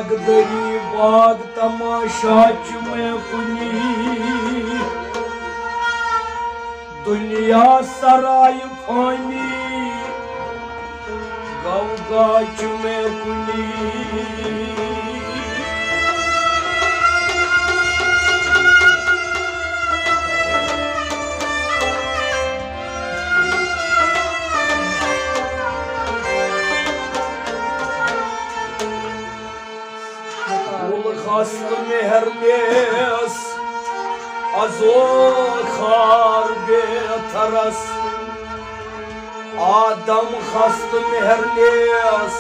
बागदरी बाग तमाशाच में कुनी दुनिया सराय फानी गवगाच में कुनी Hastı meherles azokar betaras Adam hastı meherles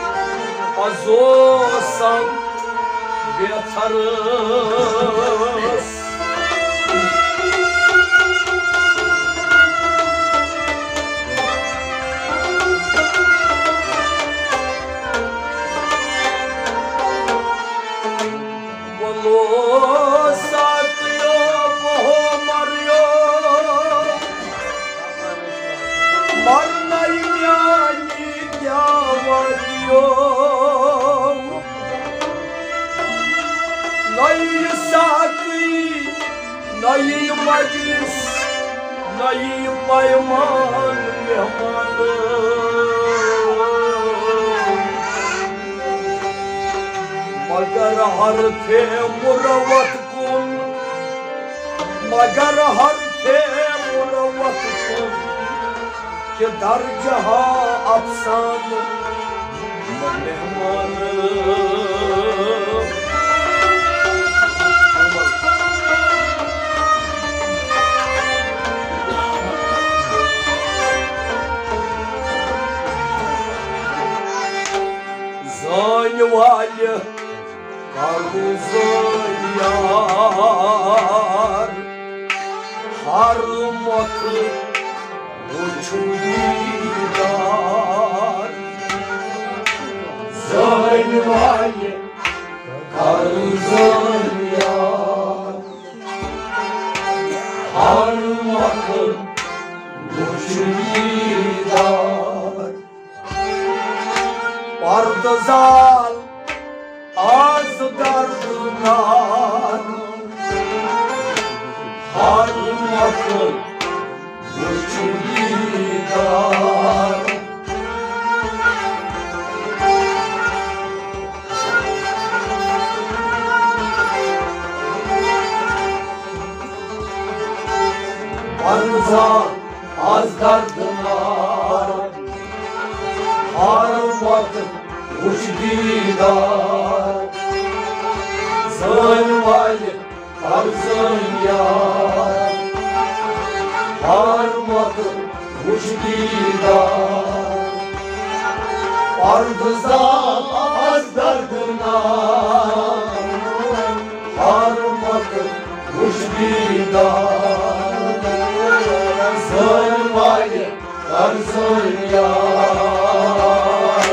azosan betaras Nayi majlis, nayi mayman mehmanı Magar harfe muravat kun Magar harfe muravat kun Ki dar jaha afsan mehmanı Валя, Карузаяр, Хармакы, Учуидар. Зань Валя, Карузаяр, Хармакы, Учуидар. Партазал az dardılar Harmakın uçuridar Partazal az dardılar Harmakın uçuridar Zan vali tarzan yar Harmakın uçdidar Ardızan az dardına Harmakın uçdidar Zan vali tarzan yar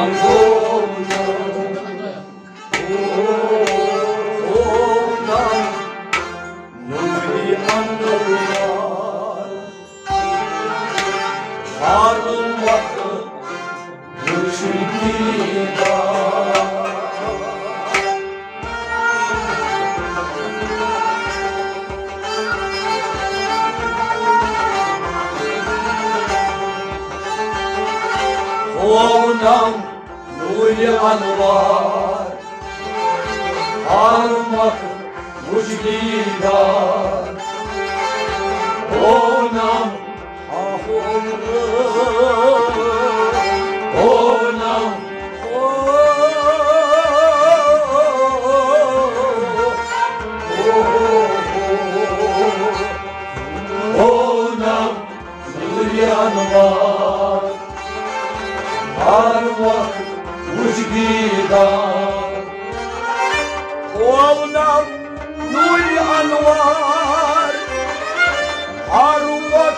Onam nuri anvar Armak mujgidar Onam Onam Onam nuri anvar Armak mujgidar Onam nuri anvar Armak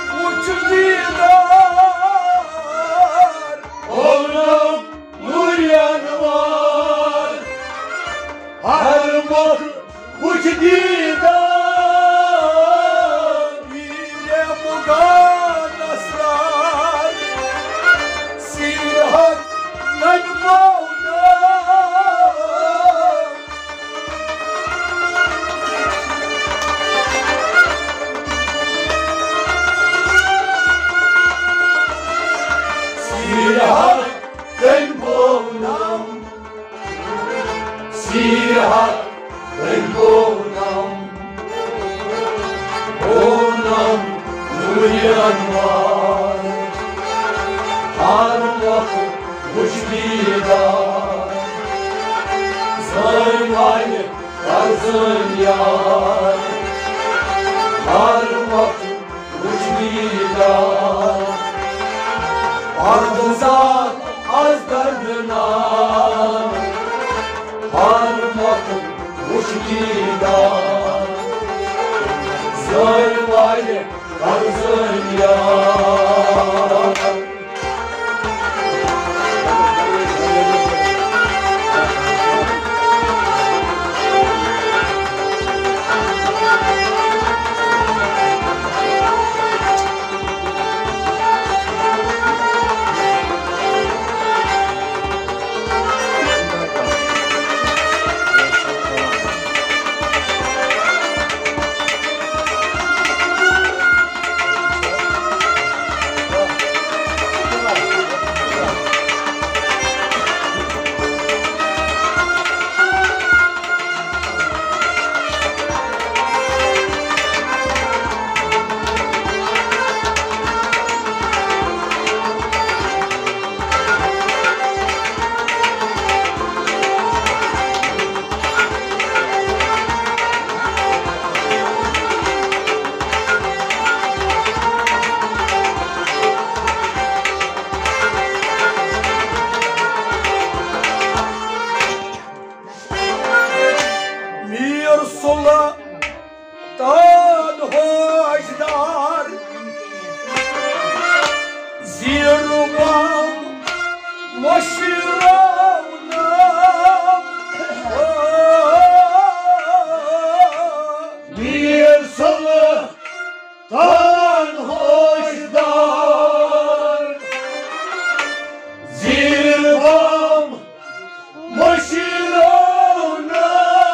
mujgidar Onam nuri anvar Armak mujgidar İle mugan asrar Sihat menmavna Sihat ben bonam Sihat ben bonam Onam nuri anvar Armak mujgidar Zaymayı tarzın yar Armak mujgidar Ardızan az derdina Armak mujgidar Zaymayı tarzın yar Mir sola tan hojdar Zirbam moşiravnam Bir salı tan hoşdar Zirvam moşiravna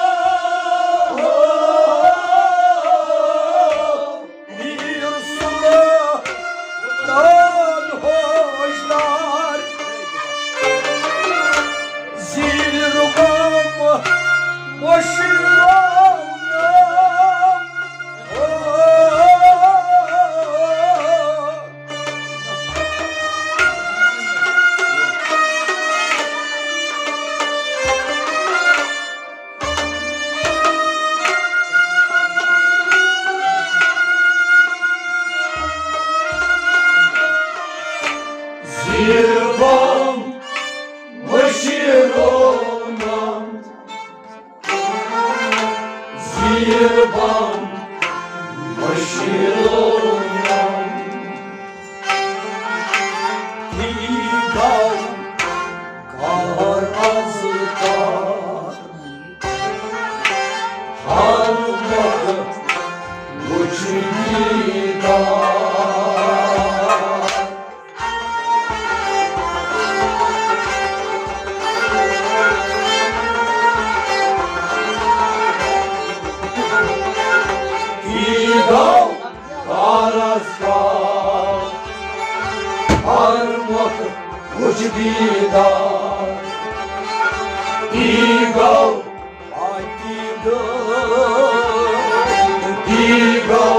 Bir sola tan hojdar Digau, Digau,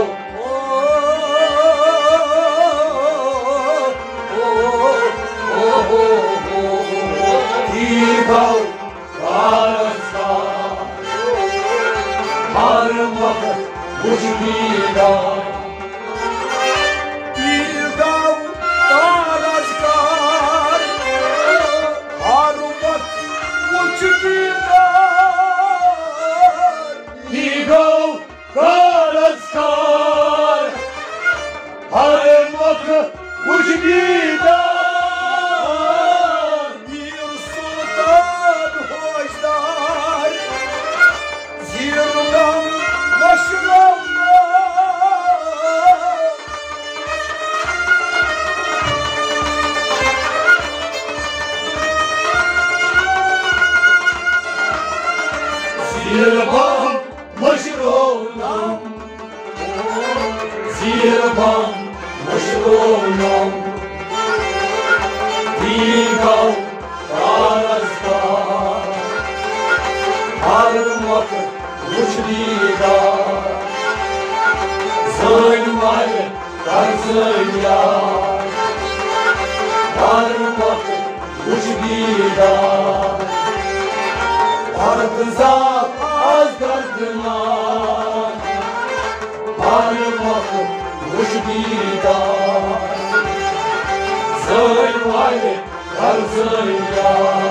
Digau, Karasta, Harmak, Ujbida, Digau, Karastar, Harmak, Ujbida, Digau, Karasta, Harmak, Ujbida. Bir sultan hoşlar, zirdan başlarlar. Zirban maşronam, Zirban maşronam, Digau, Karasta, Harmak, Ujbida, Zölmay, Karzıya, Harmak, Ujbida, Partizan az gardına, Harmak, Ujbida, Zölmay, Karzıya.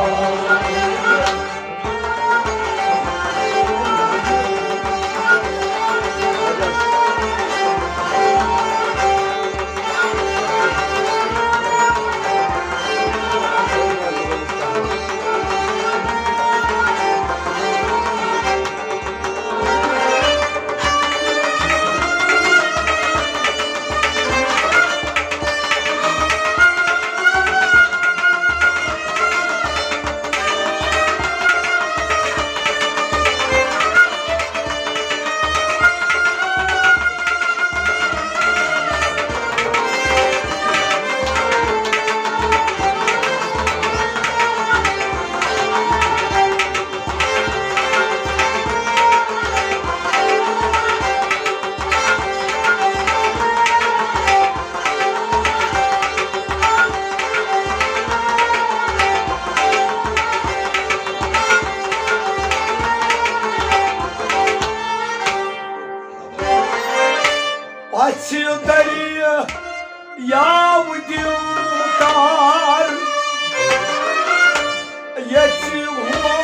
Açıldır yavdiltar, yetim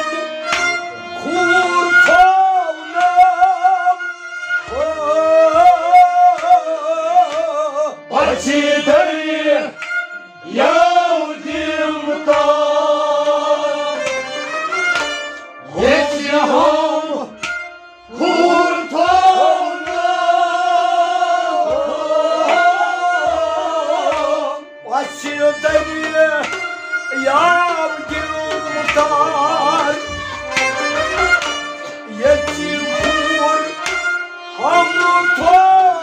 kurtarım. Açıdır yavdimtar, Yetiham kurtarım. Açıldır yavdiltar, yetim kurtarım.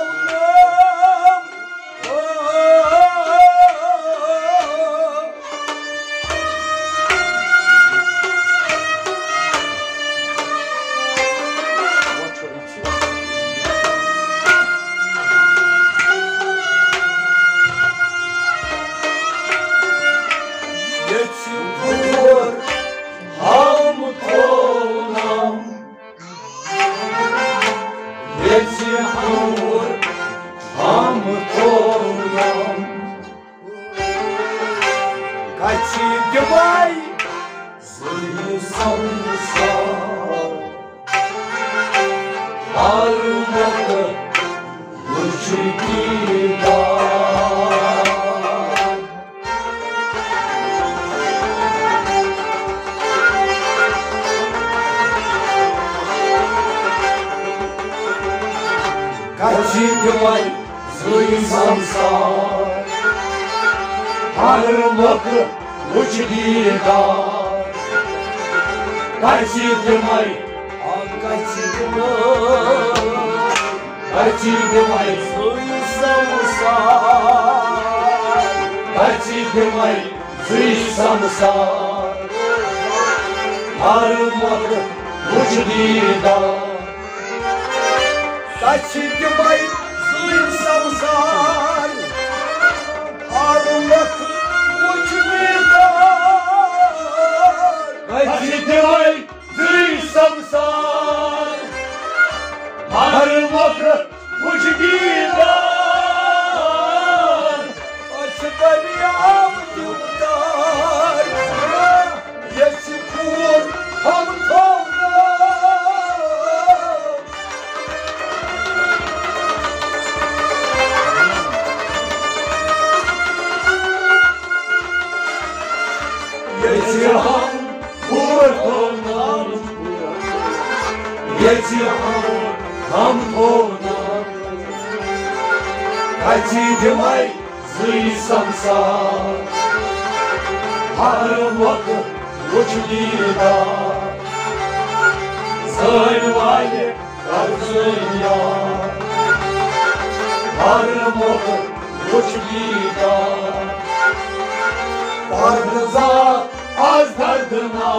Kaçırgımay Seni sansar, Harmakı Ujbida. Kaçırgımay Seni sansar, Harmakı Ujbida. Kaçırgımay, Kaçırgımay, Kaçırgımay, Zıysamsar, Armak ucdida Kaçtı bay suyun samsar Armak ucdida Kaçıtmay zıy samsar Armak ucdida Açıkları yağmurlar Yaşıkur hamdollar Yecihan kurtonan Yecihan hamtonan Kaçıtmay zıy samsar Armak ucdida Zırvayı karzıya Armak ucdida Arıza az derdina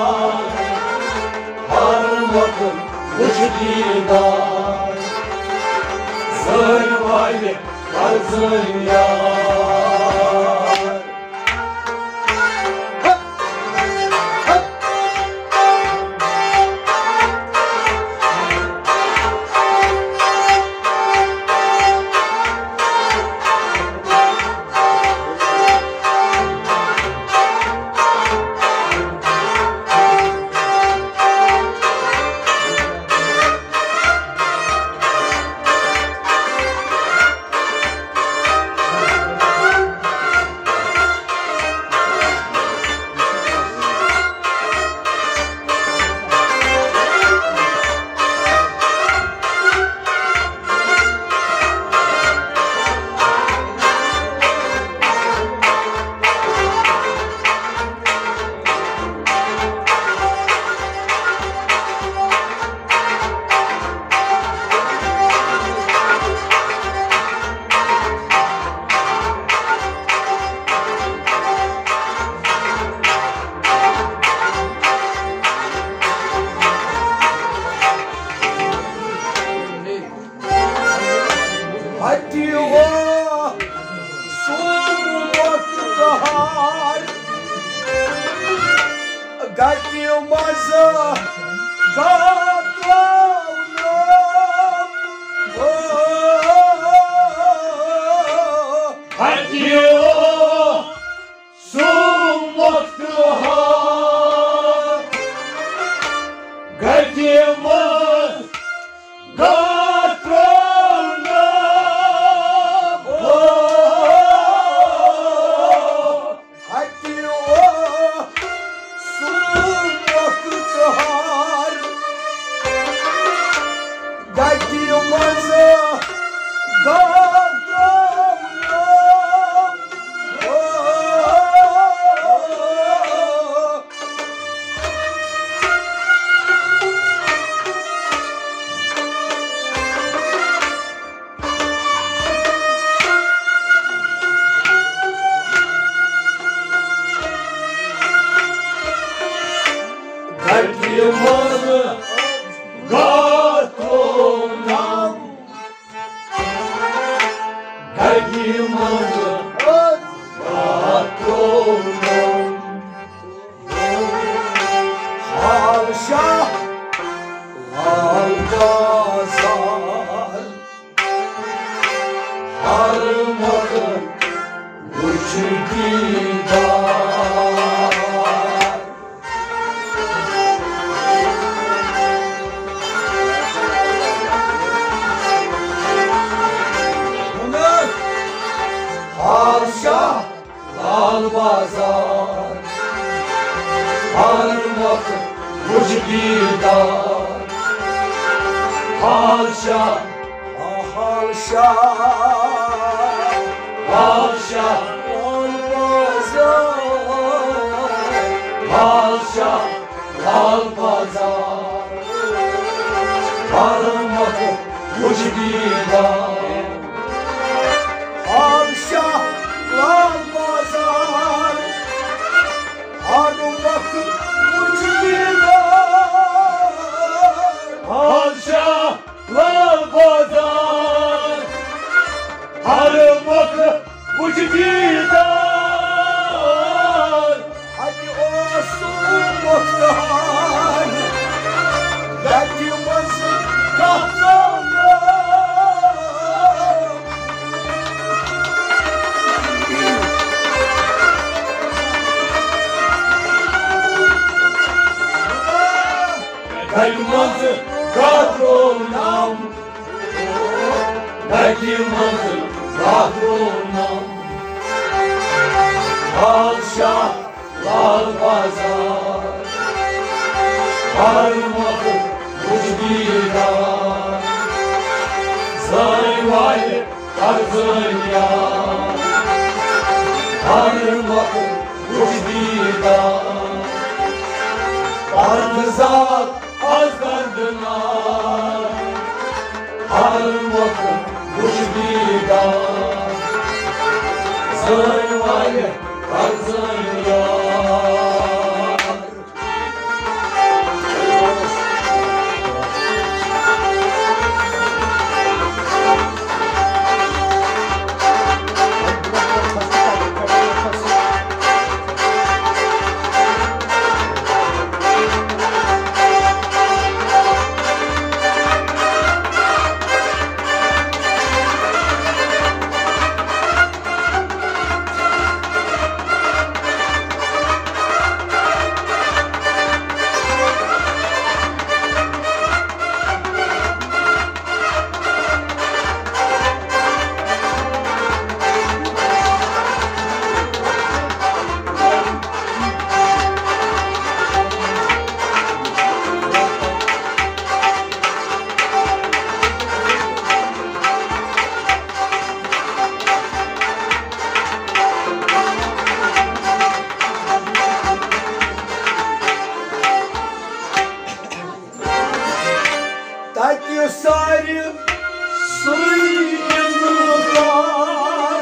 Armak ucdida Zırvayı karzıya Hadi o son vaktar Gatilmaza gatlavnam Hadi o son vakti har Gerdiyemez gatrona Hadi o son vaktar Gatilmaza gatlavnam Gerdiyemez gatrona Gerdiyemez gatrona Haşa Al-Gazal Armak ucdida Bunlar Haşa al-bazar Armak ucdida Haşa Haşa Haşa Al-Gazal Haşa al-bazar Armak ucdida Haşa Al-Gazal Armak ucdida Kaymansı kadronam Kaymansı kadronam Alşah lal pazar Parmakı ucbidar Zayvali tarzıya Parmakı ucbidar Partizan azlardılar Parmakı ucbidar Zayvali tarzıya Tatlı sarı suyunlar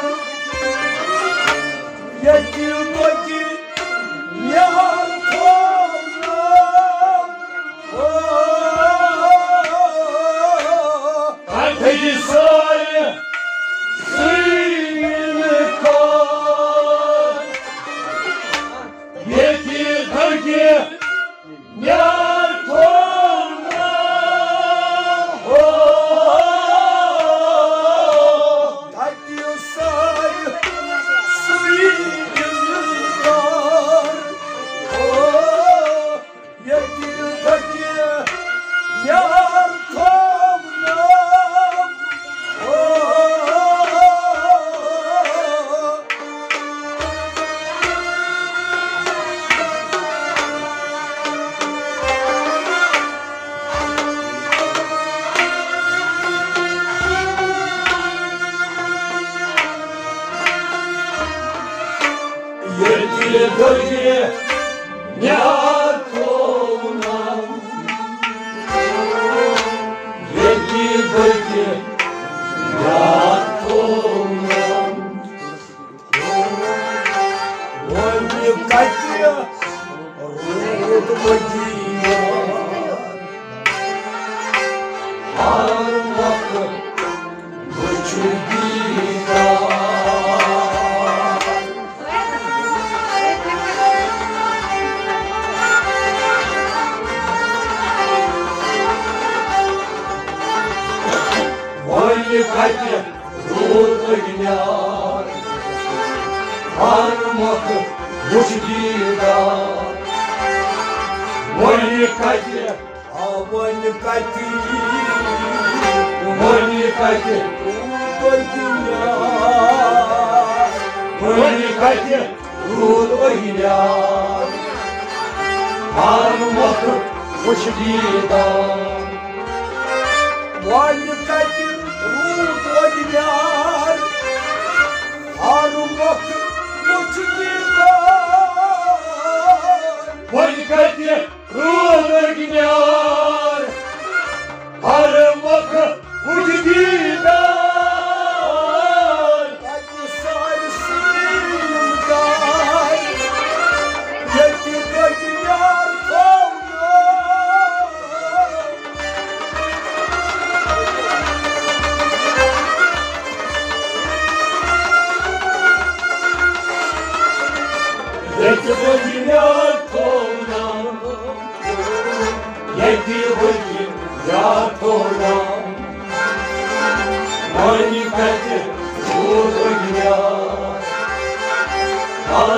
Yetim vakit yar tonam Hadi say suyunu koy Yetir hadi yar torna Tatlı sarı suyunlar Yetim vakit yar tonam Yetir hadi yar torna Yetir hadi yar torna Ой, Катя, рот водила. Parmakı ucbidar Ой, Катя, руд огня Парmakı ucbidar Ой, Катя, Авань Кати, Ой, Катя, водила. Ой, Катя, руд огня Парmakı ucbidar Вань Кати, рут водила. Арумак, мучила. Ой, Катя, руд огня Парmakı ucbidar Tatlı sarı suyunlar. Yetim vakit yar tonam Yetir hadi yar torna Yetir hadi yar torna Ой, Катя, руд огня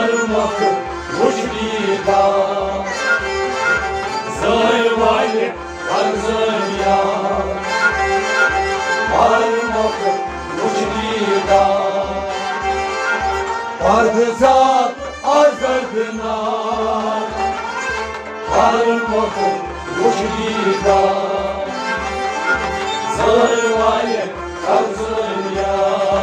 Парmakı ucbidar Zayvali Tanzania, Armok, Uçdida, Partizan Azadına, Armok, Uçdida, Sarvaye Tanzania.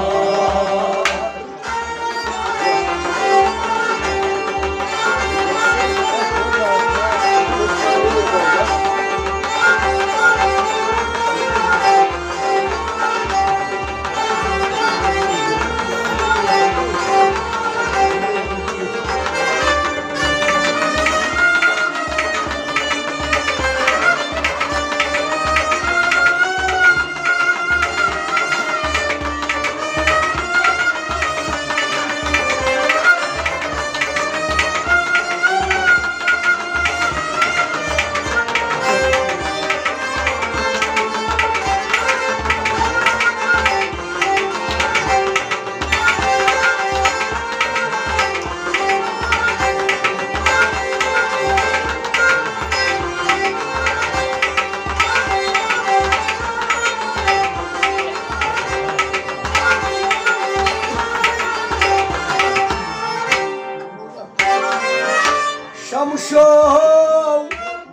Şamşov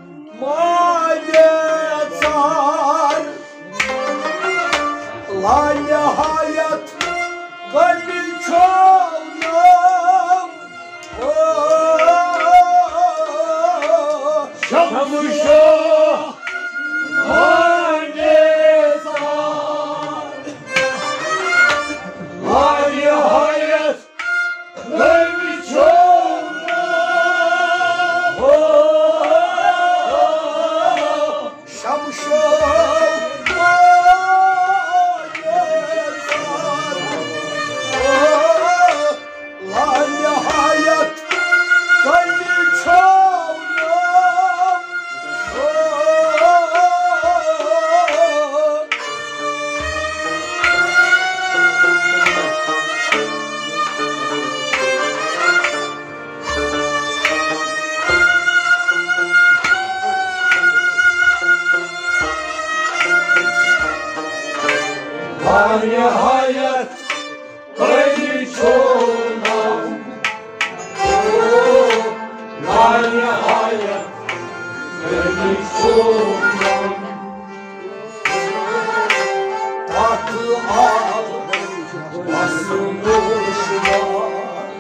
manetar la nihayet kalbi çoğunum Şamşov manetar la nihayet kalbi La nihayet kalbi çoğunam, la nihayet kalbi çoğunam. tatlı al basılmış var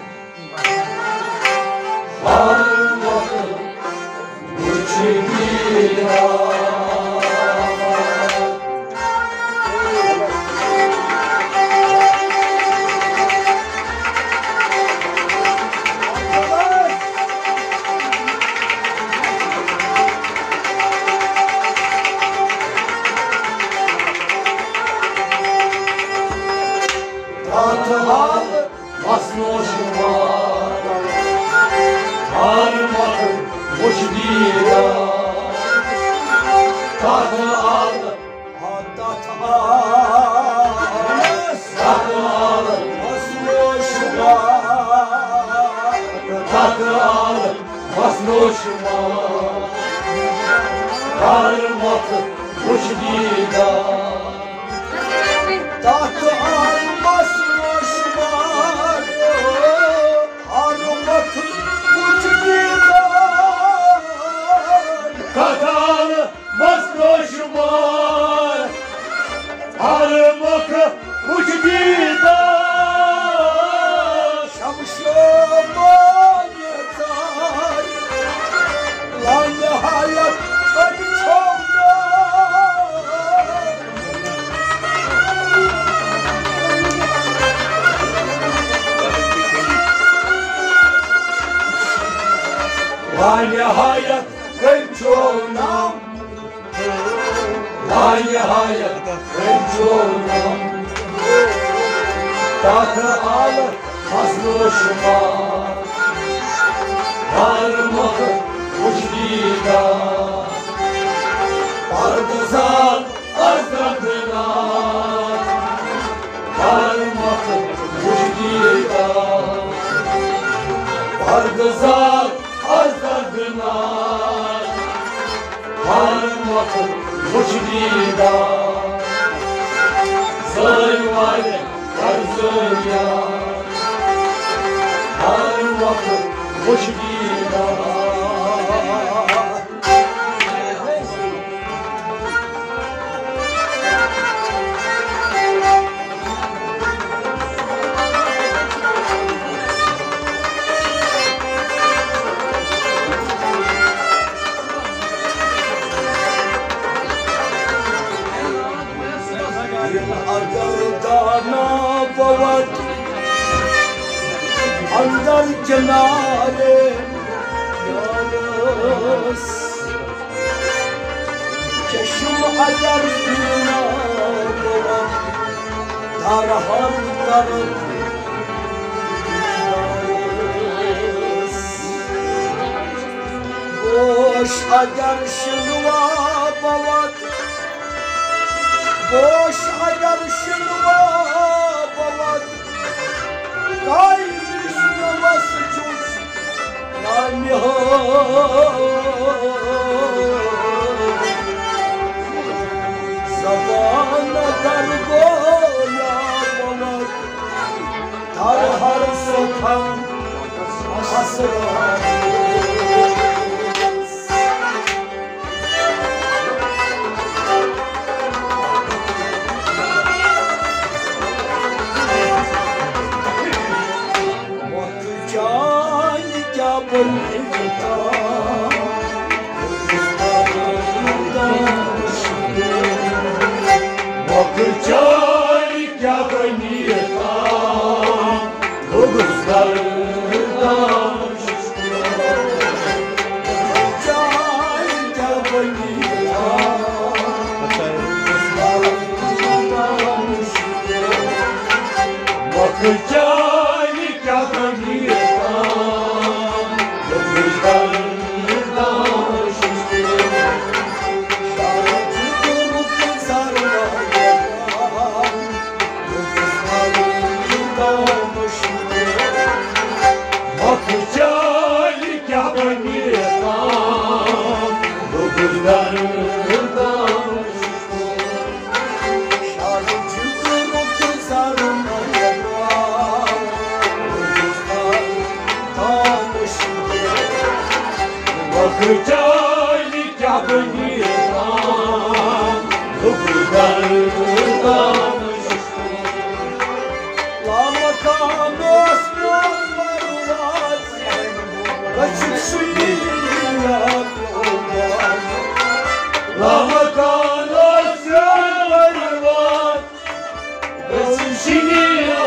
Allah'ım uçdida. tatlı Masnoşuma, Armağan uçdida, Tatlı al, tatlı tatlı al, basılmış var tatlı al, Masnoşuma, Armağan uçdida. tatlı almasmış var harmatı uçdiler Katal masnoşuma, Armağan uçdida. Şamşoma yeter lan nihayet kalbi çoğunam La nihayet ben çoğunam, la nihayet ben çoğunam. Tatlı al masnoşuma, Armağan uçdida, Partizan Azadına, Armağan uçdida, Partizan Azadına, Armağan Sarmakı uçdida Sarmayla arzum ya Sarmakı uçdida Ardana bavat Andar kenare Yalnız Çeşim adar dünya bavat Darhan darıp Yalnız Boş adar şılva bavat Boş agar şılva bavat Kaymış namazı çöz Sabana kargoya bavat Tarhar sokan asılar Bakırçay kabiniyeta Kıbrıslardan Bakırçay kabiniyeta Bakırçay kabiniyeta Kıbrıslardan Bakırçay kabiniyeta Kıbrıslardan Bakırçay kabiniyeta Kıbrıslardan Lama kanos varvaz Kaçık suyla yolvaz Lama kanos varvaz Vesişini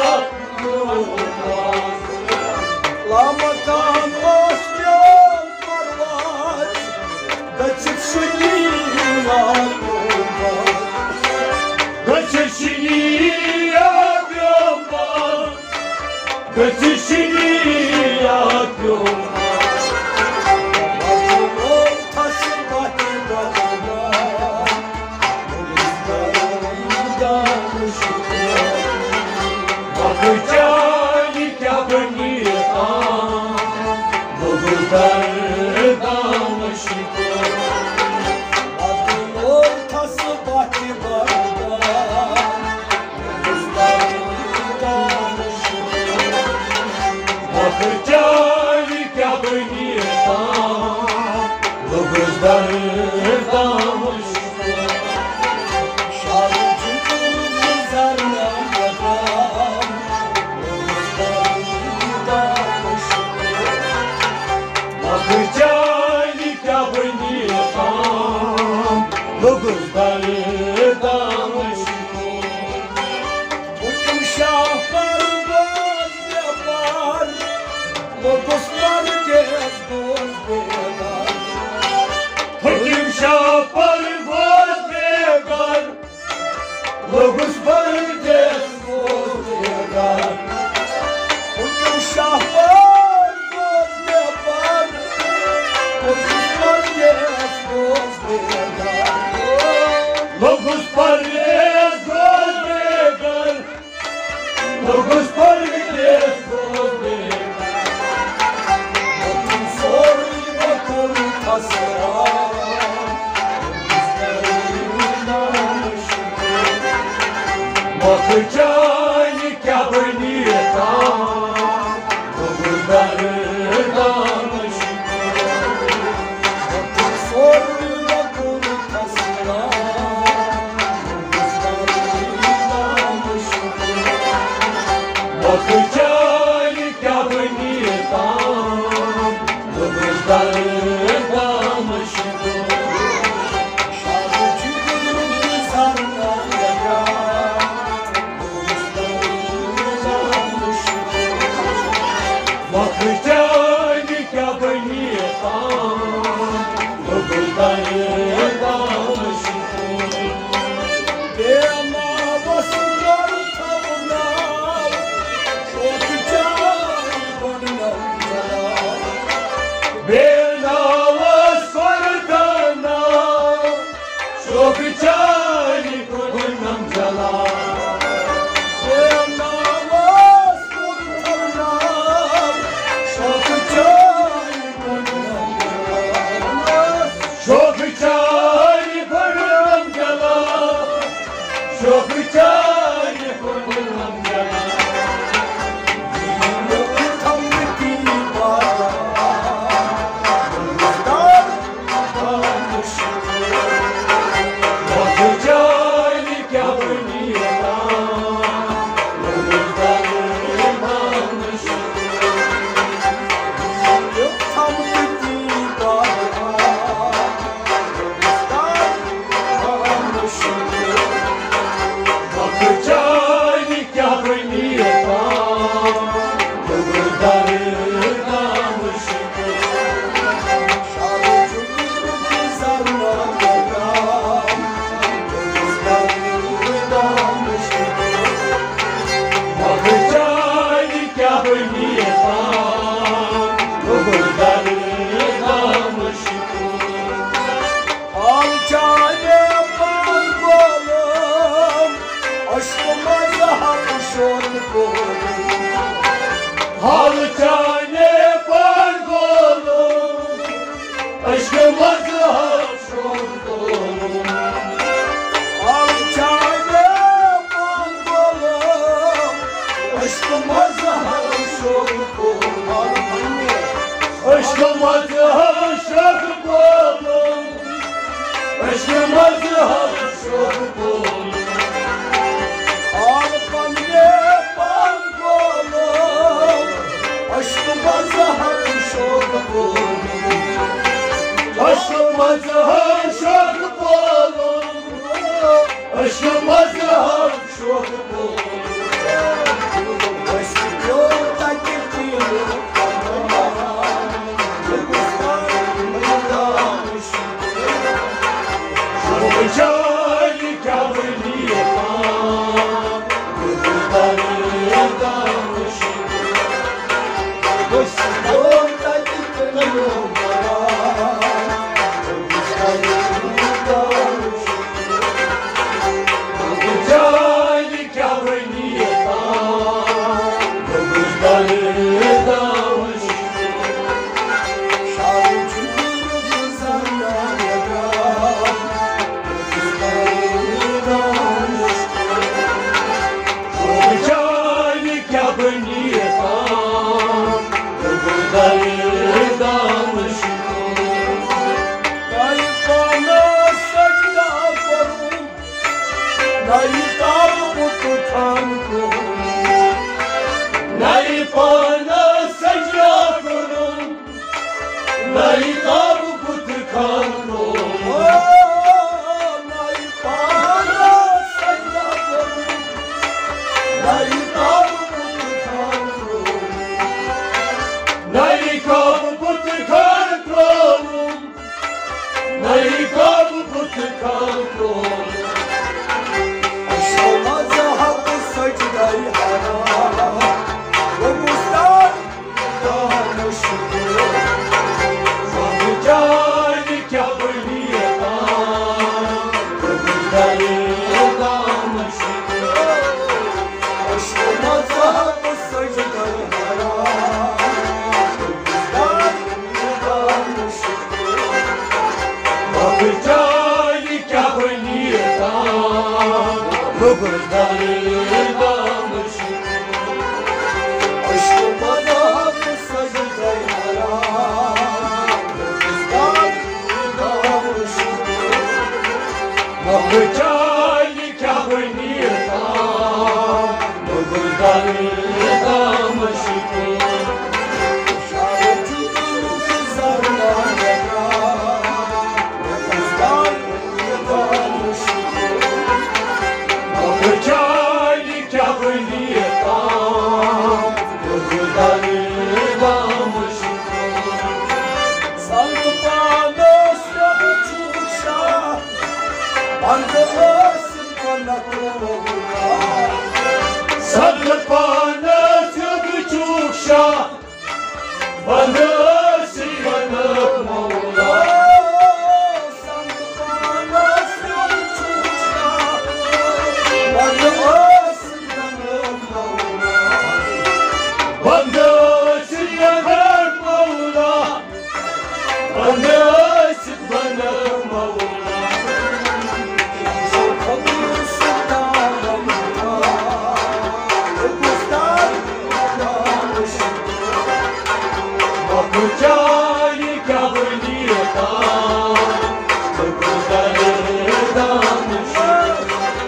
yapmaz Lama kanos varvaz Kaçık suyla yolvaz Vesişini yapmaz Vesişini yapmaz Ortası bakımına Bakırçay kabiniyeta Kıbrıslardan Ortası bakımına Bakırçay kabiniyeta Kıbrıslardan Şarkı kızarına kadar Bakırçay kabiniyeta Kıbrıslardan Bugün şahlar boz yapar Logoslar gez boz begar Hakim şapar vazgeçer Logos pardes vazgeçer Bugün şahlar boz yapar Logoslar gez boz begar Logos pardes vazgeçer Logos pardes vazgeçer Bakın soruyu bakın tasara Bakıcani kabiniyeta Kıbrısları damış Sorma kurtasına Bakıcani kabiniyeta Kıbrısları damış Bakıcani kabiniyeta Kıbrısları damış Benava sortana Şokçani kurnam jala Şokçani kurnam jala Şokçani kurnam jala Bakıcani kabiniyeta Kıbrısları damış Bakıcani kabiniyeta Kıbrısları damış Bakıcani kabiniyeta Kıbrısları damış Halçane pangolum Aşkımızı hapşurdum Aşkımızı hapşurdum Aşkımızı hapşurdum Aşkımızı hapşurdum Aşkımızı hapşurdum Bakıcani kabiniyeta Kıbrısları damış Bakıcani kabiniyeta Kıbrısları damış Bakıcani kabiniyeta Kıbrısları damış Nahi pana secda kurun Nahi tabu put khanun Nahi tabu put khanun Nahi tabu put khanun Bakıcani kabiniyeta Kıbrısları damış Bakıcani kabiniyeta Aşkıma da kısa gideyara Kızlar damışık Mahıcali kabiniyata Nugudani damışık Mahıcali kabiniyata Nugudani damışık Sarıpana çubukşa Bana siyanı Mola Bana siyanı Mola Bana siyanı Mola Mahıcali kabiniyata Nugudani damışık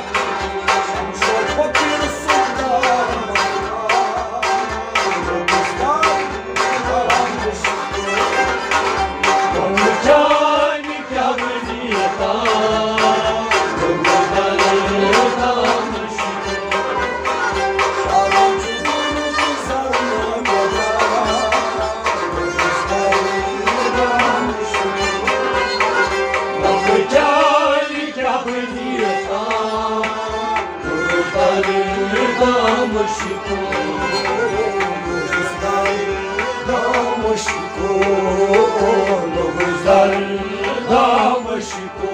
Mahıcali kabiniyata Nugudani damışık Mahıcali kabiniyata Nugudani damışık Damışık Nugudani damışık